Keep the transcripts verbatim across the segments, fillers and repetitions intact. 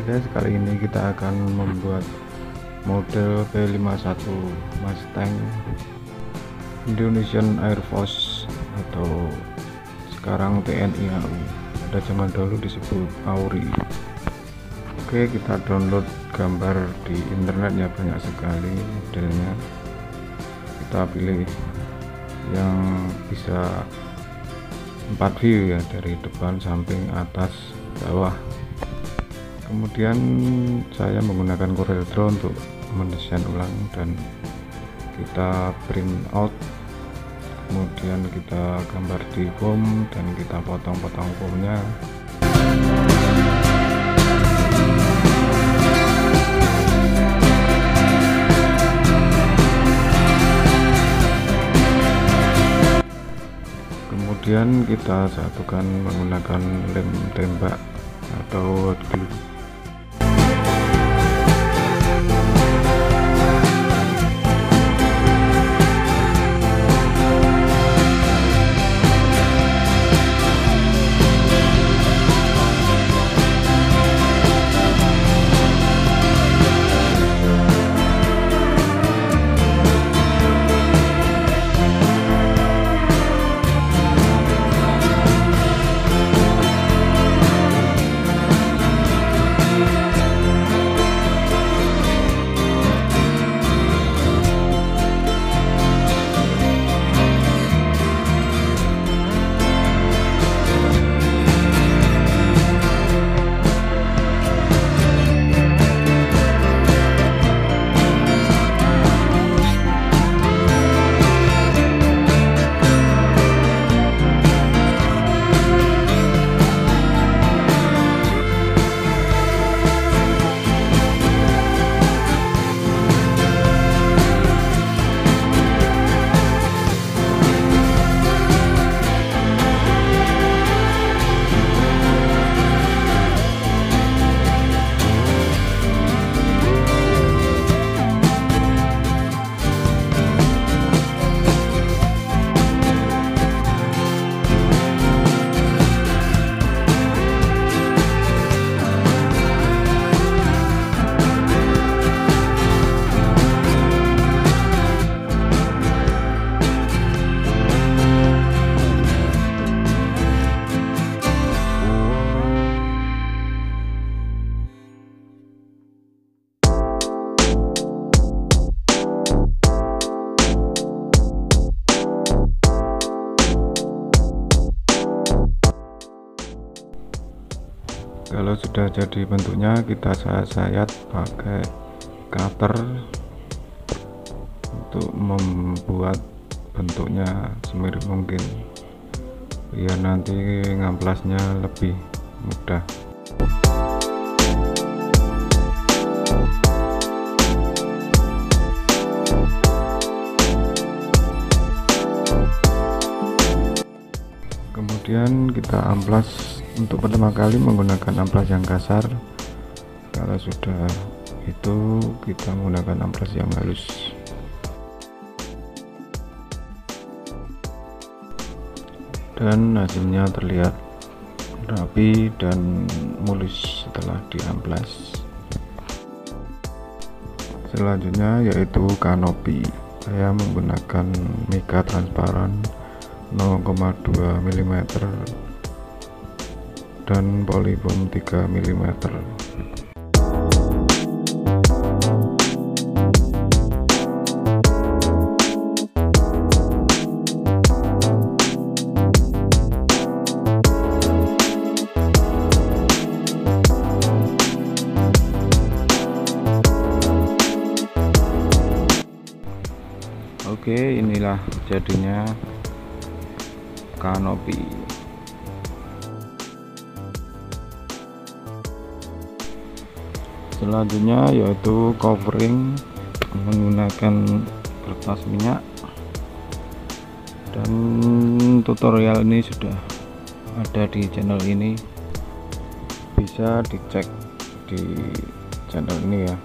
guys, kali ini kita akan membuat model P lima puluh satu Mustang Indonesian Air Force atau sekarang T N I A U, pada zaman dulu disebut AURI. Oke, kita download gambar di internet ya, banyak sekali modelnya. Kita pilih yang bisa empat view ya, dari depan, samping, atas, bawah. Kemudian saya menggunakan CorelDRAW untuk mendesain ulang dan kita print out, kemudian kita gambar di foam dan kita potong-potong foamnya. Kemudian kita satukan menggunakan lem tembak atau hot glue. Kalau sudah jadi bentuknya, kita sayat-sayat pakai cutter untuk membuat bentuknya semirip mungkin, biar nanti ngamplasnya lebih mudah. Kemudian kita amplas untuk pertama kali menggunakan amplas yang kasar. Kalau sudah itu, kita menggunakan amplas yang halus. Dan hasilnya terlihat rapi dan mulus setelah diamplas. Selanjutnya yaitu kanopi. Saya menggunakan mica transparan nol koma dua milimeter dan polyfoam tiga milimeter. Oke, inilah jadinya kanopi. Selanjutnya yaitu covering menggunakan kertas minyak, dan tutorial ini sudah ada di channel ini, bisa dicek di channel ini ya.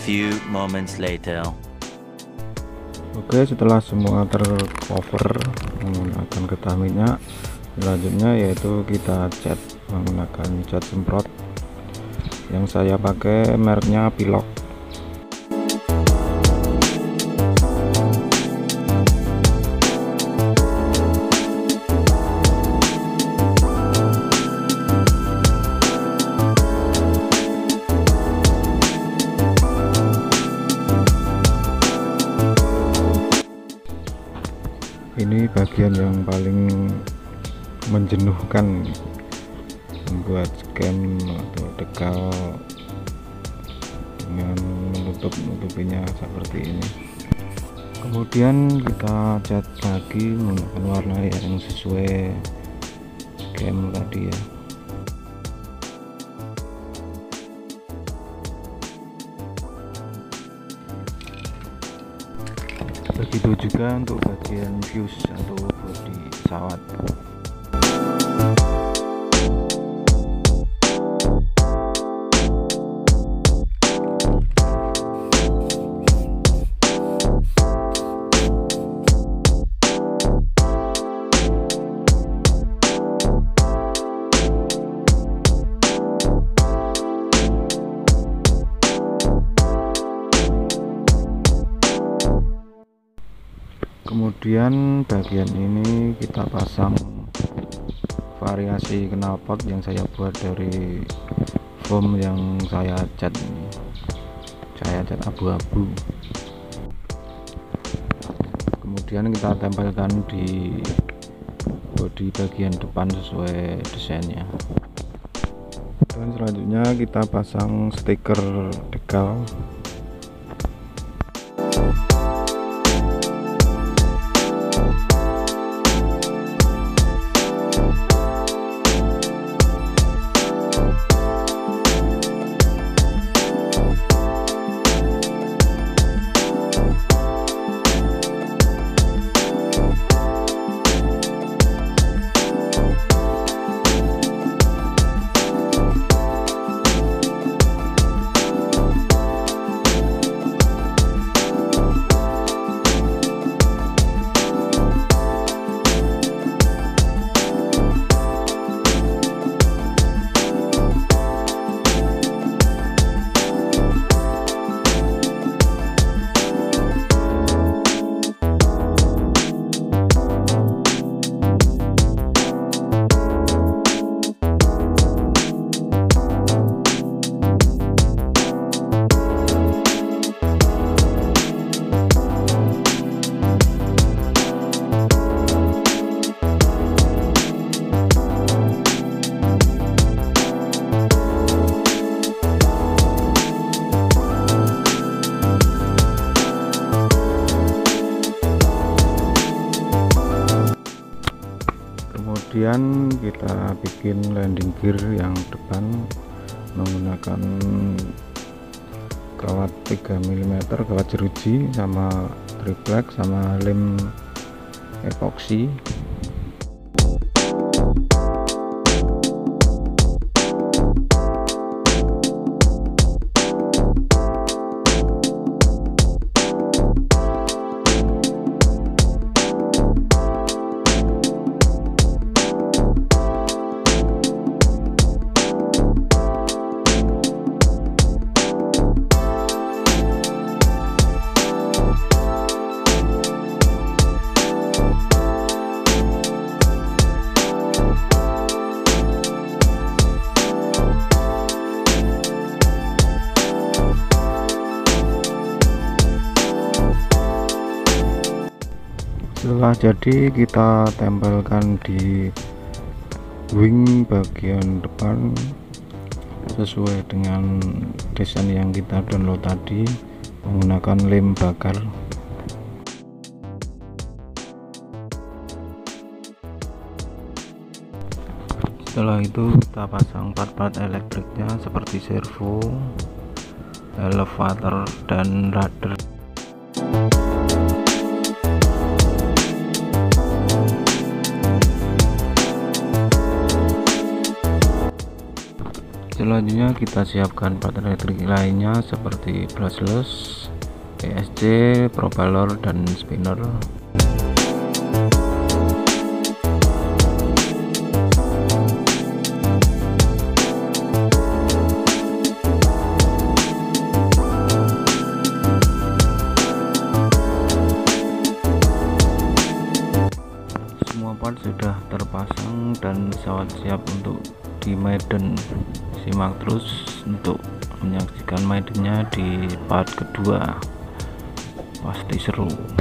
few moments later. Oke, setelah semua tercover menggunakan getah minyak, selanjutnya yaitu kita cat menggunakan cat semprot yang saya pakai mereknya Pilok. Ini bagian yang paling menjenuhkan membuat skem atau dekal dengan menutup-nutupinya seperti ini. Kemudian kita cat lagi menggunakan warna yang sesuai skem tadi ya. Begitu juga untuk bagian fuse atau bodi pesawat. Kemudian bagian ini kita pasang variasi knalpot yang saya buat dari foam yang saya cat ini, saya cat abu-abu. Kemudian kita tempelkan di bodi bagian depan sesuai desainnya. Dan selanjutnya kita pasang stiker dekal. Kemudian kita bikin landing gear yang depan menggunakan kawat tiga milimeter, kawat jeruji sama triplek sama lem epoksi. Setelah jadi, kita tempelkan di wing bagian depan sesuai dengan desain yang kita download tadi menggunakan lem bakar. Setelah itu kita pasang part-part elektriknya seperti servo, elevator, dan rudder. Selanjutnya kita siapkan part elektrik lainnya seperti brushless, E S C, propeller, dan spinner. Semua part sudah terpasang dan pesawat siap untuk di maiden. Simak terus untuk menyaksikan maidennya di part kedua, pasti seru.